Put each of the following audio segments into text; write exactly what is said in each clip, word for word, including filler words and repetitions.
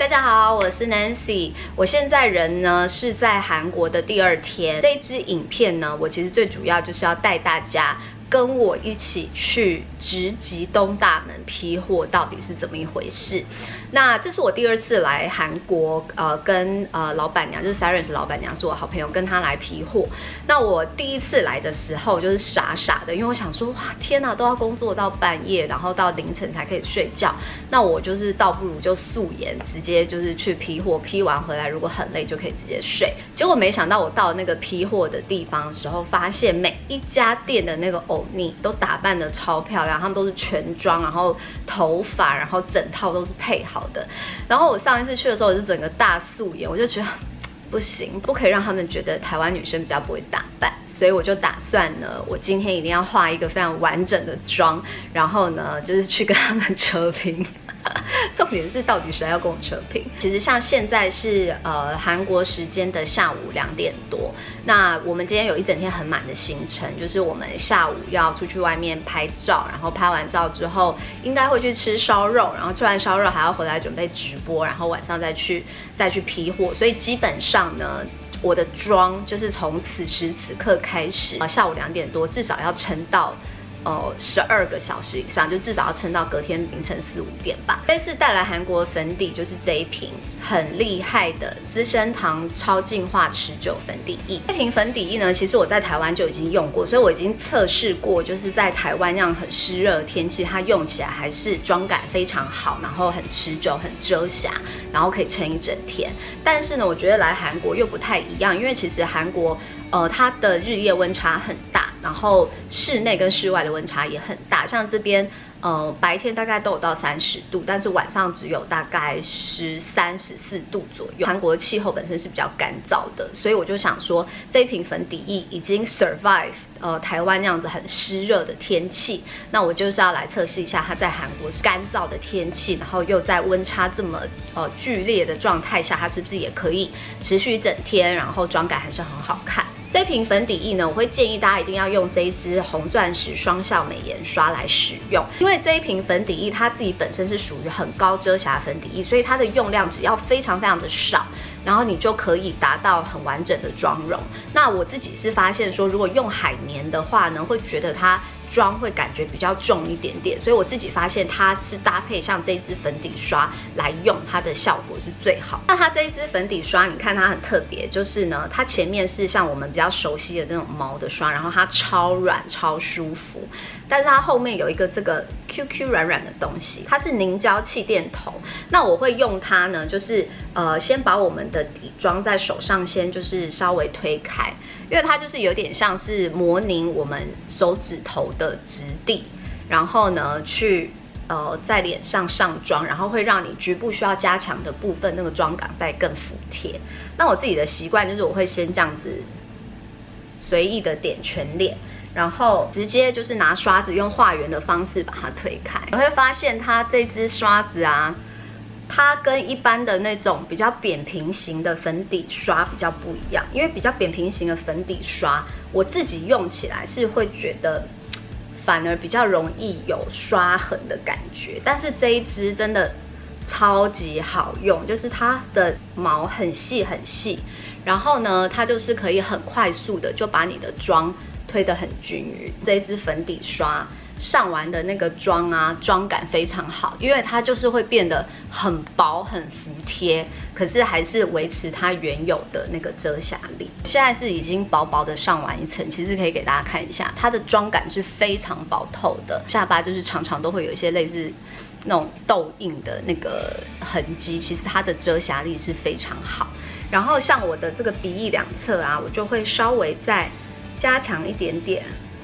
家好，我是 Nancy。我现在人呢是在韩国的第二天。这一支影片呢，我其实最主要就是要带大家跟我一起去直击东大门批货到底是怎么一回事。那这是我第二次来韩国，呃，跟呃老板娘，就是 Siren 老板娘是我好朋友，跟她来批货。那我第一次来的时候就是傻傻的，因为我想说，哇，天哪，都要工作到半夜，然后到凌晨才可以睡觉。那我就是倒不如就素颜，直接就是去批货，批完回来如果很累就可以直接睡。结果没想到我到那个批货的地方的时候，发现每一家店的那个欧尼都打扮得超漂亮，他们都是全妆，然后头发，然后整套都是配好的。然后我上一次去的时候，我是整个大素颜，我就觉得不行，不可以让他们觉得台湾女生比较不会打扮，所以我就打算呢，我今天一定要化一个非常完整的妆，然后呢，就是去跟他们扯平。重点是到底谁要跟我扯平？其实像现在是呃韩国时间的下午两点多，那我们今天有一整天很满的行程，就是我们下午要出去外面拍照，然后拍完照之后应该会去吃烧肉，然后吃完烧肉还要回来准备直播，然后晚上再去再去批货，所以基本上呢，我的妆就是从此时此刻开始，呃下午两点多至少要撑到。哦，十二个小时以上，就至少要撑到隔天凌晨四五点吧。这次带来韩国粉底就是这一瓶很厉害的资生堂超净化持久粉底液。这瓶粉底液呢，其实我在台湾就已经用过，所以我已经测试过，就是在台湾那样很湿热的天气，它用起来还是妆感非常好，然后很持久、很遮瑕，然后可以撑一整天。但是呢，我觉得来韩国又不太一样，因为其实韩国呃它的日夜温差很大。然后室内跟室外的温差也很大，像这边，呃，白天大概都有到三十度，但是晚上只有大概十三、十四度左右。韩国的气候本身是比较干燥的，所以我就想说，这一瓶粉底液已经 survive 呃台湾那样子很湿热的天气，那我就是要来测试一下它在韩国是干燥的天气，然后又在温差这么呃剧烈的状态下，它是不是也可以持续一整天，然后妆感还是很好看。这瓶粉底液呢，我会建议大家一定要用这一支红钻石双效美颜刷来使用，因为这一瓶粉底液它自己本身是属于很高遮瑕粉底液，所以它的用量只要非常非常的少，然后你就可以达到很完整的妆容。那我自己是发现说，如果用海绵的话呢，会觉得它妆会感觉比较重一点点，所以我自己发现它是搭配像这一支粉底刷来用，它的效果是最好。那它这一支粉底刷，你看它很特别，就是呢，它前面是像我们比较熟悉的那种毛的刷，然后它超软超舒服，但是它后面有一个这个 Q Q 软软的东西，它是凝胶气垫头。那我会用它呢，就是呃，先把我们的底妆在手上先就是稍微推开，因为它就是有点像是模拟我们手指头的质地，然后呢去呃在脸上上妆，然后会让你局部需要加强的部分那个妆感再更服帖。那我自己的习惯就是我会先这样子随意的点全脸，然后直接就是拿刷子用画圆的方式把它推开。你会发现它这支刷子啊，它跟一般的那种比较扁平型的粉底刷比较不一样，因为比较扁平型的粉底刷，我自己用起来是会觉得反而比较容易有刷痕的感觉，但是这一支真的超级好用，就是它的毛很细很细，然后呢，它就是可以很快速的就把你的妆推得很均匀。这一支粉底刷上完的那个妆啊，妆感非常好，因为它就是会变得很薄很服帖，可是还是维持它原有的那个遮瑕力。现在是已经薄薄的上完一层，其实可以给大家看一下，它的妆感是非常薄透的，下巴就是常常都会有一些类似那种痘印的那个痕迹，其实它的遮瑕力是非常好。然后像我的这个鼻翼两侧啊，我就会稍微再加强一点点，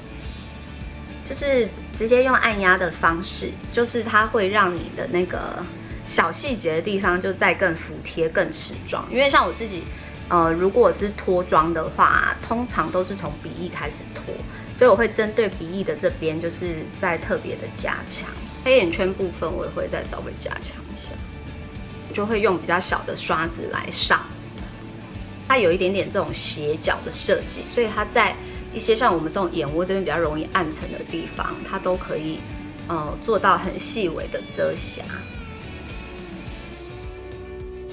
就是直接用按压的方式，就是它会让你的那个小细节的地方就再更服帖、更持妆。因为像我自己，呃，如果是脱妆的话，通常都是从鼻翼开始脱，所以我会针对鼻翼的这边，就是再特别的加强。黑眼圈部分我也会再稍微加强一下，就会用比较小的刷子来上。它有一点点这种斜角的设计，所以它在一些像我们这种眼窝这边比较容易暗沉的地方，它都可以呃做到很细微的遮瑕。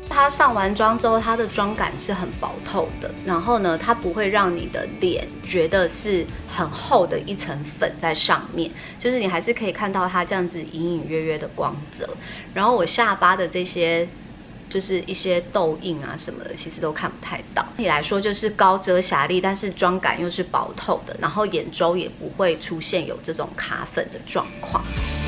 它上完妆之后，它的妆感是很薄透的，然后呢，它不会让你的脸觉得是很厚的一层粉在上面，就是你还是可以看到它这样子隐隐约约的光泽。然后我下巴的这些就是一些痘印啊什么的，其实都看不太到。整体来说就是高遮瑕力，但是妆感又是薄透的，然后眼周也不会出现有这种卡粉的状况。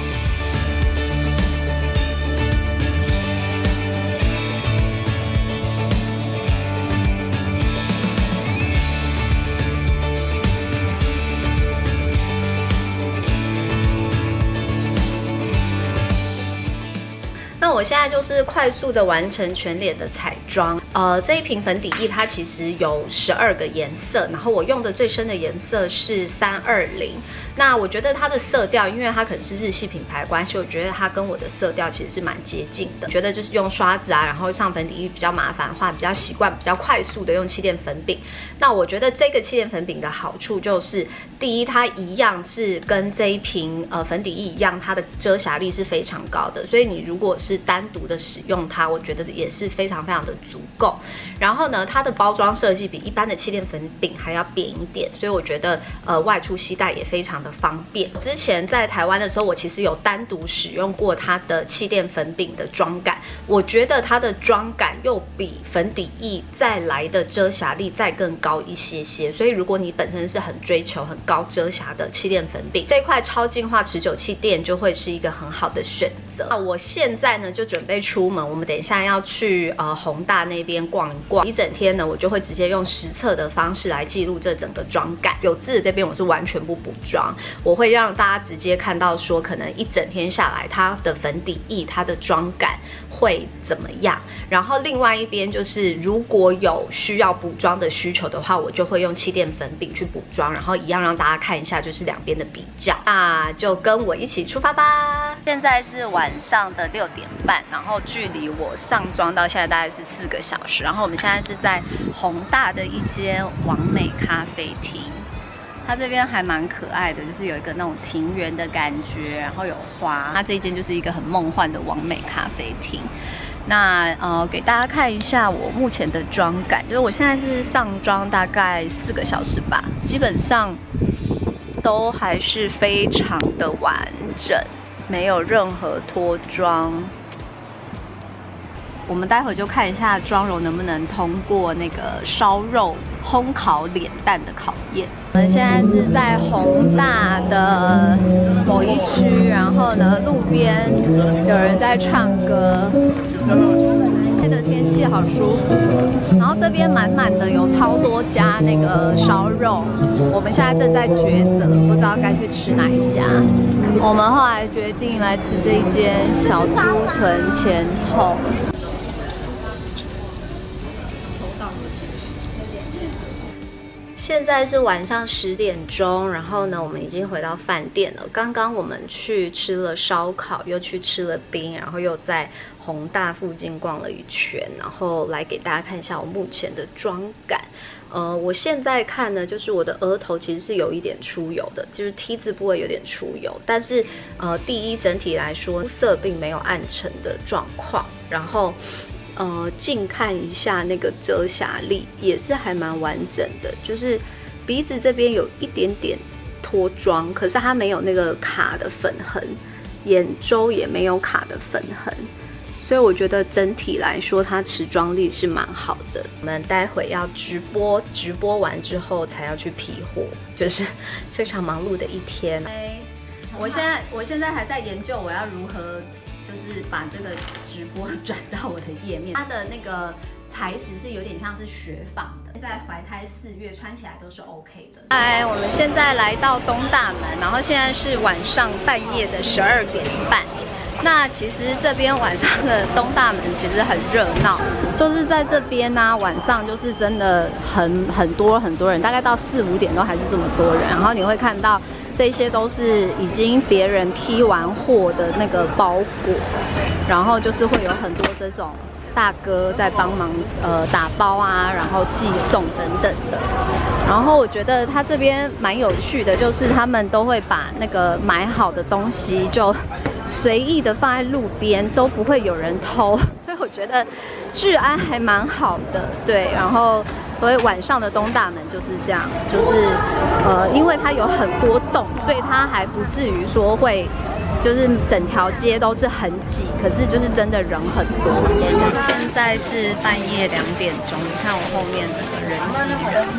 那我现在就是快速的完成全脸的彩妆。呃，这一瓶粉底液它其实有十二个颜色，然后我用的最深的颜色是三二零。那我觉得它的色调，因为它可能是日系品牌关系，我觉得它跟我的色调其实是蛮接近的。觉得就是用刷子啊，然后上粉底液比较麻烦的话，比较习惯比较快速的用气垫粉饼。那我觉得这个气垫粉饼的好处就是，第一，它一样是跟这一瓶呃粉底液一样，它的遮瑕力是非常高的，所以你如果是单独的使用它，我觉得也是非常非常的足够。然后呢，它的包装设计比一般的气垫粉饼还要扁一点，所以我觉得呃外出携带也非常的方便。之前在台湾的时候，我其实有单独使用过它的气垫粉饼的妆感，我觉得它的妆感又比粉底液再来的遮瑕力再更高一些些。所以如果你本身是很追求很高遮瑕的气垫粉饼，这块超净化持久气垫就会是一个很好的选择。那我现在呢就准备出门，我们等一下要去呃弘大那边逛一逛。一整天呢，我就会直接用实测的方式来记录这整个妆感。有痣的这边我是完全不补妆，我会让大家直接看到说，可能一整天下来它的粉底液、它的妆感会怎么样。然后另外一边就是，如果有需要补妆的需求的话，我就会用气垫粉饼去补妆，然后一样让大家看一下就是两边的比较。那就跟我一起出发吧。现在是晚上的六点半，然后距离我上妆到现在大概是四个小时。然后我们现在是在弘大的一间网美咖啡厅。它这边还蛮可爱的，就是有一个那种庭园的感觉，然后有花。它这一间就是一个很梦幻的网美咖啡厅。那呃，给大家看一下我目前的妆感，就是我现在是上妆大概四个小时吧，基本上都还是非常的完整，没有任何脱妆。我们待会就看一下妆容能不能通过那个烧肉烘烤脸蛋的考验。我们现在是在弘大的某一区，然后呢，路边有人在唱歌。今天的天气好舒服，然后这边满满的有超多家那个烧肉，我们现在正在抉择，不知道该去吃哪一家。我们后来决定来吃这一间小猪唇前痛。现在是晚上十点钟，然后呢，我们已经回到饭店了。刚刚我们去吃了烧烤，又去吃了冰，然后又在弘大附近逛了一圈，然后来给大家看一下我目前的妆感。呃，我现在看呢，就是我的额头其实是有一点出油的，就是 T 字部位有点出油，但是呃，第一整体来说，肤色并没有暗沉的状况，然后。呃，近看一下那个遮瑕力也是还蛮完整的，就是鼻子这边有一点点脱妆，可是它没有那个卡的粉痕，眼周也没有卡的粉痕，所以我觉得整体来说它持妆力是蛮好的。我们待会要直播，直播完之后才要去批货，就是非常忙碌的一天。我现在我现在还在研究我要如何。就是把这个直播转到我的页面，它的那个材质是有点像是雪纺的，在怀胎四月穿起来都是 OK 的。嗨，我们现在来到东大门，然后现在是晚上半夜的十二点半。那其实这边晚上的东大门其实很热闹，就是在这边呢、啊，晚上就是真的很很多很多人，大概到四五点都还是这么多人，然后你会看到。这些都是已经别人批完货的那个包裹，然后就是会有很多这种大哥在帮忙呃打包啊，然后寄送等等的。然后我觉得他这边蛮有趣的，就是他们都会把那个买好的东西就随意的放在路边，都不会有人偷。最后我觉得治安还蛮好的，对，然后所以晚上的东大门就是这样，就是呃，因为它有很多栋，所以它还不至于说会就是整条街都是很挤，可是就是真的人很多。现在是半夜两点钟，你看我后面整个人挤人。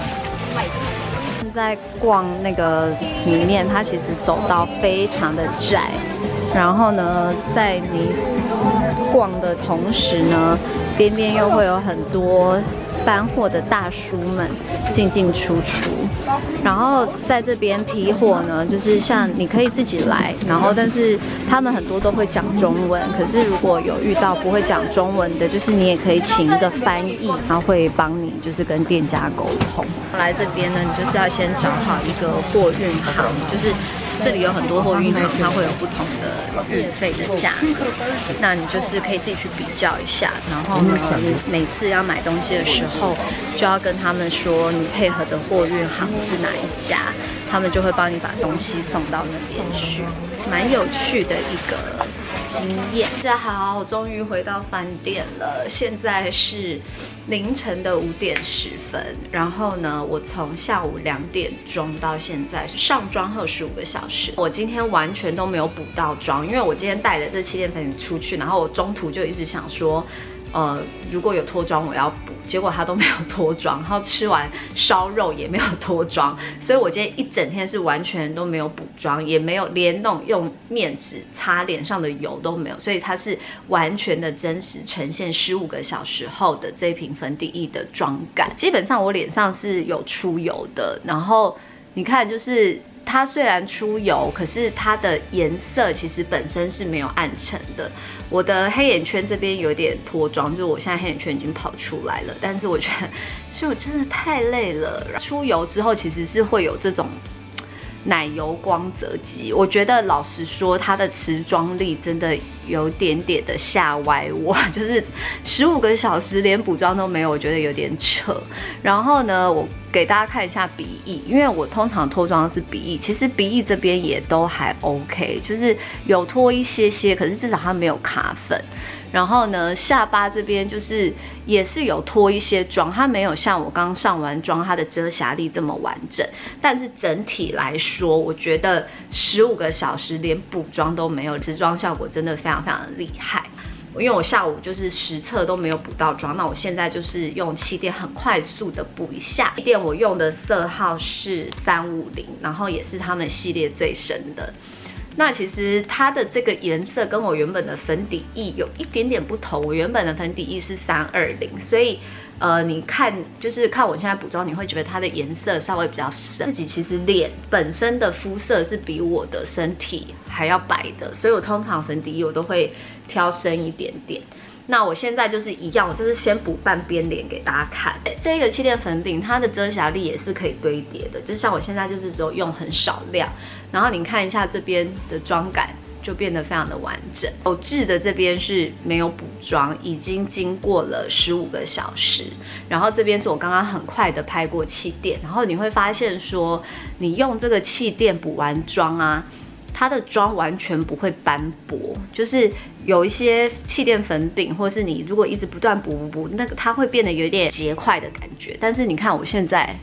在逛那个里面，它其实走道非常的窄，然后呢，在你逛的同时呢，边边又会有很多搬货的大叔们进进出出，然后在这边批货呢，就是像你可以自己来，然后但是他们很多都会讲中文，可是如果有遇到不会讲中文的，就是你也可以请一个翻译，然后会帮你就是跟店家沟通。来这边呢，你就是要先找好一个货运行，就是这里有很多货运行，它会有不同的运费的价格，那你就是可以自己去比较一下，然后呢，你每次要买东西的时候，就要跟他们说你配合的货运行是哪一家，他们就会帮你把东西送到那边去，蛮有趣的一个经验。大家好，我终于回到饭店了，现在是凌晨的五点十分，然后呢，我从下午两点钟到现在上妆后十五个小时，我今天完全都没有补到妆，因为我今天带着这气垫粉饼出去，然后我中途就一直想说，呃，如果有脱妆我要补，结果它都没有脱妆，然后吃完烧肉也没有脱妆，所以我今天一整天是完全都没有补妆，也没有连那种用面纸擦脸上的油都没有，所以它是完全的真实呈现十五个小时后的这一瓶粉底液的妆感。基本上我脸上是有出油的，然后你看就是它虽然出油，可是它的颜色其实本身是没有暗沉的。我的黑眼圈这边有点脱妆，就是我现在黑眼圈已经跑出来了，但是我觉得，所以我真的太累了。出油之后其实是会有这种奶油光泽肌，我觉得老实说，它的持妆力真的有点点的吓歪我，就是十五个小时连补妆都没有，我觉得有点扯。然后呢，我给大家看一下鼻翼，因为我通常脱妆是鼻翼，其实鼻翼这边也都还 OK， 就是有脱一些些，可是至少它没有卡粉。然后呢，下巴这边就是也是有脱一些妆，它没有像我刚上完妆它的遮瑕力这么完整，但是整体来说，我觉得十五个小时连补妆都没有，持妆效果真的非常非常的厉害。因为我下午就是实测都没有补到妆，那我现在就是用气垫很快速的补一下。气垫我用的色号是三五零，然后也是他们系列最深的。那其实它的这个颜色跟我原本的粉底液有一点点不同，我原本的粉底液是三二零，所以呃，你看就是看我现在补妆，你会觉得它的颜色稍微比较深。自己其实脸本身的肤色是比我的身体还要白的，所以我通常粉底液我都会挑深一点点。那我现在就是一样，就是先补半边脸给大家看。这个气垫粉饼它的遮瑕力也是可以堆叠的，就像我现在就是只有用很少量，然后你看一下这边的妆感就变得非常的完整。手痣的这边是没有补妆，已经经过了十五个小时，然后这边是我刚刚很快的拍过气垫，然后你会发现说，你用这个气垫补完妆啊，它的妆完全不会斑驳，就是有一些气垫粉饼，或是你如果一直不断补补补，那个它会变得有点结块的感觉。但是你看我现在，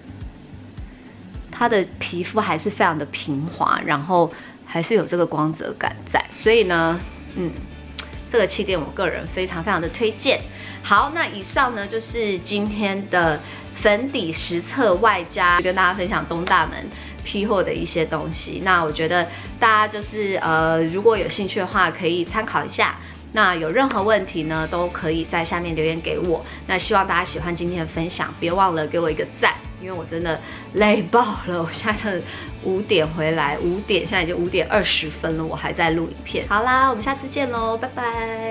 它的皮肤还是非常的平滑，然后还是有这个光泽感在，所以呢，嗯，这个气垫我个人非常非常的推荐。好，那以上呢就是今天的粉底实测，外加跟大家分享东大门批货的一些东西。那我觉得大家就是呃，如果有兴趣的话，可以参考一下。那有任何问题呢，都可以在下面留言给我。那希望大家喜欢今天的分享，别忘了给我一个赞，因为我真的累爆了。我现在真的五点回来，五点现在已经五点二十分了，我还在录影片。好啦，我们下次见喽，拜拜。